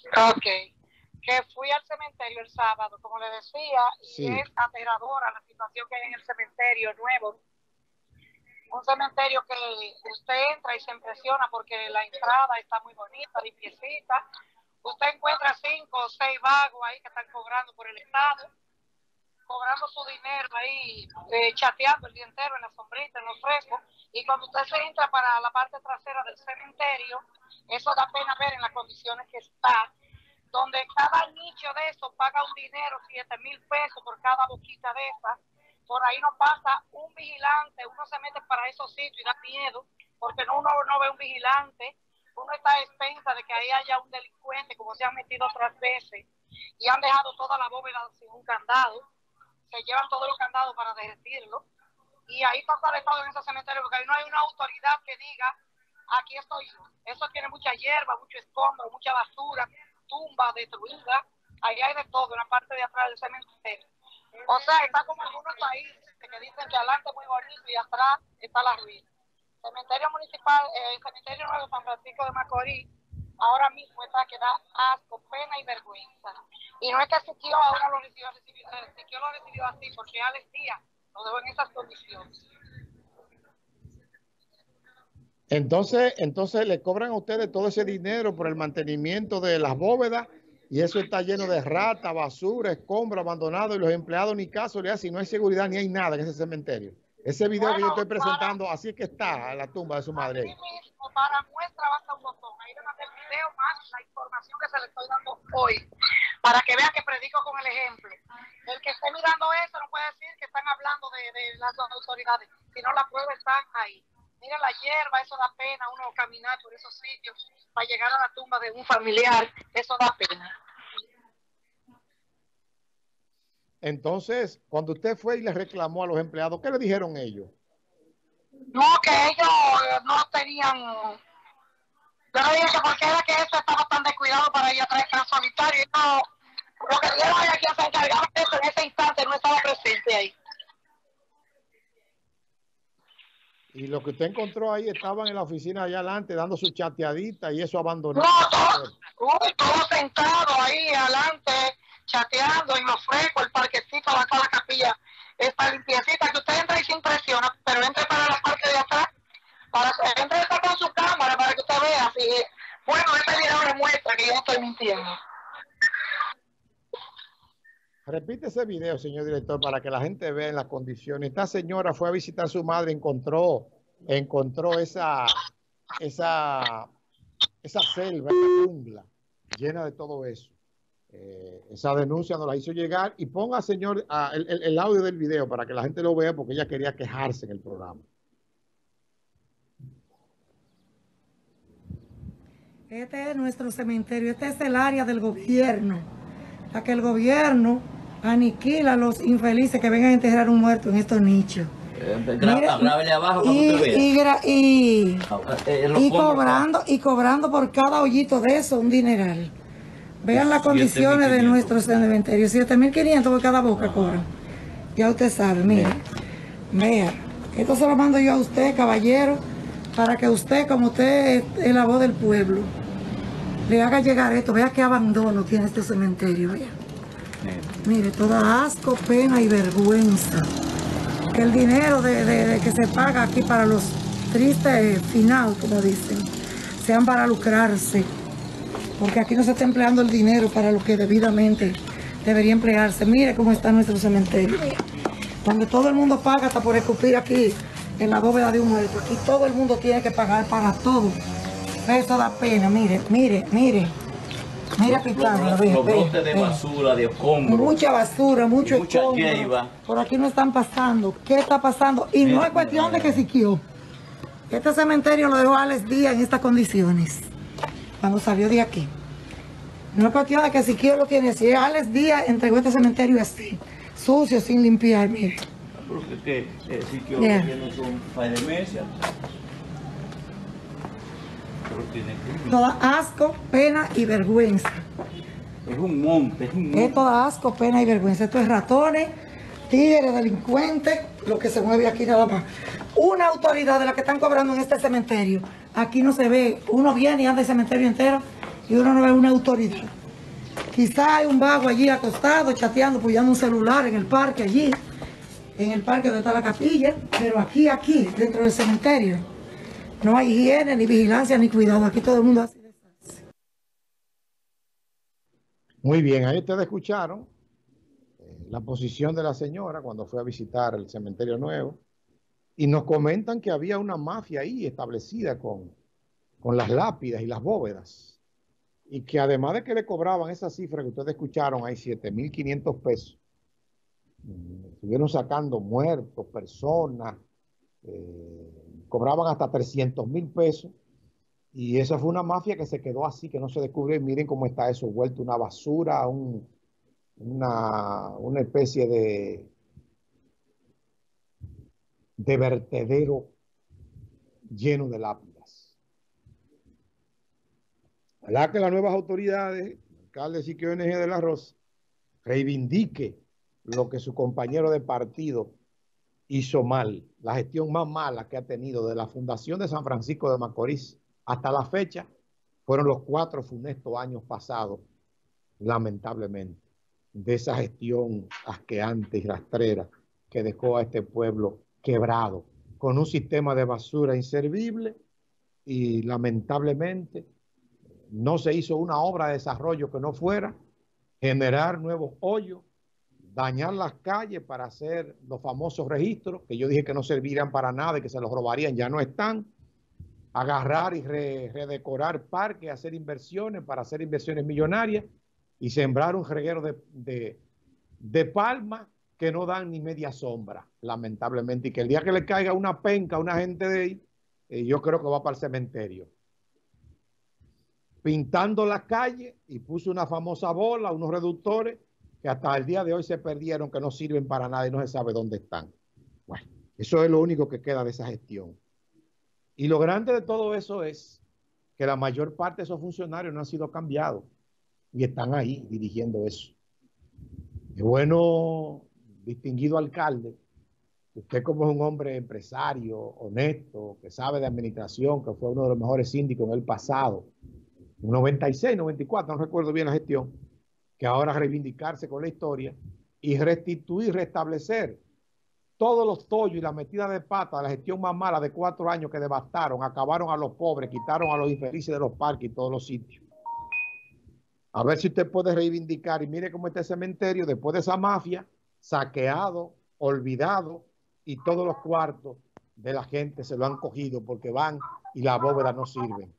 Ok. Que fui al cementerio el sábado, como le decía, y Sí. es aterradora la situación que hay en el cementerio nuevo. Un cementerio que usted entra y se impresiona porque la entrada está muy bonita, limpiecita. Usted encuentra 5 o 6 vagos ahí que están cobrando por el Estado, cobrando su dinero ahí, chateando el día entero en la sombrita, en los frescos. Y cuando usted se entra para la parte trasera del cementerio, eso da pena ver en las condiciones que está, donde cada nicho de eso paga un dinero, 7,000 pesos por cada boquita de esas. Por ahí no pasa un vigilante, uno se mete para esos sitios y da miedo, porque uno no ve un vigilante, uno está a expensa de que ahí haya un delincuente, como se han metido otras veces, y han dejado toda la bóveda sin un candado, se llevan todos los candados para derretirlo, y ahí pasa de todo en ese cementerio, porque ahí no hay una autoridad que diga, aquí estoy yo. Eso tiene mucha hierba, mucho escombro, mucha basura, tumba destruida, ahí hay de todo en la parte de atrás del cementerio. O sea, está como algunos países que dicen que adelante es muy bonito y atrás está la ruina. Cementerio municipal, el cementerio nuevo de San Francisco de Macorís, ahora mismo está que da asco, pena y vergüenza. Y no es que Siquio ahora lo recibió así, porque Alex Díaz lo dejó en esas condiciones. Entonces le cobran a ustedes todo ese dinero por el mantenimiento de las bóvedas y eso está lleno de rata, basura, escombro, abandonado y los empleados ni caso le hacen, no hay seguridad ni hay nada en ese cementerio. Ese video que yo estoy presentando, así es que está la tumba de su madre. Así mismo, para muestra basta un botón. Ahí le mandé el video más la información que se le estoy dando hoy, para que vean que predico con el ejemplo. El que esté mirando eso no puede decir que están hablando de las autoridades, sino las pruebas están ahí. Mira la hierba, eso da pena, uno caminar por esos sitios para llegar a la tumba de un familiar, eso da pena. Entonces, cuando usted fue y le reclamó a los empleados, ¿qué le dijeron ellos? No, que ellos no tenían... Yo le dije que porque era que eso estaba tan descuidado para ir a traer tan solitario. Y no, lo que dijeron era que se encargaba de eso en ese instante, no estaba presente ahí. Y lo que usted encontró ahí estaban en la oficina allá adelante dando su chateadita y eso abandonado. No, todos sentados ahí adelante, chateando en los frescos, el parquecito, la capilla está limpiecita, que usted entra y se impresiona, pero entre para la parte de atrás, entre está con su cámara para que usted vea. Si, bueno, este video le muestra que yo no estoy mintiendo. Repite ese video, señor director, para que la gente vea en las condiciones. Esta señora fue a visitar a su madre, encontró esa selva, esa jungla llena de todo eso. Esa denuncia nos la hizo llegar y ponga, señor, el audio del video para que la gente lo vea porque ella quería quejarse en el programa. Este es nuestro cementerio, este es el área del gobierno, la que el gobierno aniquila a los infelices que vengan a enterrar un muerto en estos nichos. Grábele abajo para que vea. Y cobrando por cada hoyito de eso un dineral. Vean las condiciones de nuestro cementerio, 7.500 por cada boca cobran. Ya usted sabe, mire, vea, esto se lo mando yo a usted, caballero, para que usted, como usted es la voz del pueblo, le haga llegar esto. Vea qué abandono tiene este cementerio, vea. Mire, toda asco, pena y vergüenza. Que el dinero que se paga aquí para los tristes final, como dicen, sean para lucrarse. Porque aquí no se está empleando el dinero para lo que debidamente debería emplearse. Mire cómo está nuestro cementerio, donde todo el mundo paga hasta por escupir aquí en la bóveda de un muerto. Aquí todo el mundo tiene que pagar para todo. Eso da pena, mire. Mira, Pitágoras, los brotes de basura, de escombros. Mucha basura, mucho escombro. Por aquí no están pasando. ¿Qué está pasando? Y no es cuestión de que Siquio. Este cementerio lo dejó Alex Díaz en estas condiciones, cuando salió de aquí. No es cuestión de que Siquio lo tiene. Si Alex Díaz entregó este cementerio así, sucio, sin limpiar, mire. Porque Siquio tiene un par de meses. Toda asco, pena y vergüenza. Es un monte, Es toda asco, pena y vergüenza. Esto es ratones, tigres, delincuentes, lo que se mueve aquí nada más. Una autoridad de la que están cobrando en este cementerio. Aquí no se ve, uno viene y anda el cementerio entero y uno no ve una autoridad. Quizá hay un vago allí acostado, chateando, apoyando un celular en el parque allí, en el parque donde está la capilla, pero aquí, dentro del cementerio, no hay higiene, ni vigilancia, ni cuidado. Aquí todo el mundo hace desastre. Muy bien, ahí ustedes escucharon la posición de la señora cuando fue a visitar el cementerio nuevo y nos comentan que había una mafia ahí establecida con las lápidas y las bóvedas y que además de que le cobraban esa cifra que ustedes escucharon, hay 7.500 pesos, estuvieron sacando muertos, personas, cobraban hasta 300.000 pesos y esa fue una mafia que se quedó así, que no se descubrió y miren cómo está eso, vuelto una basura, una especie de vertedero lleno de lápidas. Ojalá que las nuevas autoridades, alcalde Siquio NG de la Rosa, reivindique lo que su compañero de partido hizo mal, la gestión más mala que ha tenido de la fundación de San Francisco de Macorís hasta la fecha, fueron los 4 funestos años pasados, lamentablemente, de esa gestión asqueante y rastrera que dejó a este pueblo quebrado, con un sistema de basura inservible y lamentablemente no se hizo una obra de desarrollo que no fuera generar nuevos hoyos, dañar las calles para hacer los famosos registros, que yo dije que no servirían para nada y que se los robarían, ya no están, agarrar y redecorar parques, hacer inversiones para hacer inversiones millonarias y sembrar un reguero de palmas que no dan ni media sombra, lamentablemente, y que el día que le caiga una penca a una gente de ahí, yo creo que va para el cementerio. Pintando la calle y puso una famosa bola, unos reductores que hasta el día de hoy se perdieron, que no sirven para nada y no se sabe dónde están. Bueno, eso es lo único que queda de esa gestión. Y lo grande de todo eso es que la mayor parte de esos funcionarios no han sido cambiados y están ahí dirigiendo eso. Es bueno, distinguido alcalde, usted como es un hombre empresario, honesto, que sabe de administración, que fue uno de los mejores síndicos en el pasado, 96, 94, no recuerdo bien la gestión, que ahora reivindicarse con la historia y restituir, restablecer todos los tollos y la metida de pata de la gestión más mala de 4 años que devastaron, acabaron a los pobres, quitaron a los infelices de los parques y todos los sitios. A ver si usted puede reivindicar y mire cómo está el cementerio después de esa mafia, saqueado, olvidado y todos los cuartos de la gente se lo han cogido porque van y las bóvedas no sirven.